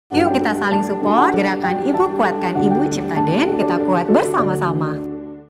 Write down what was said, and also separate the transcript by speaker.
Speaker 1: Yuk kita saling support, gerakan Ibu Kuatkan Ibu Ciptaden, kita kuat bersama-sama.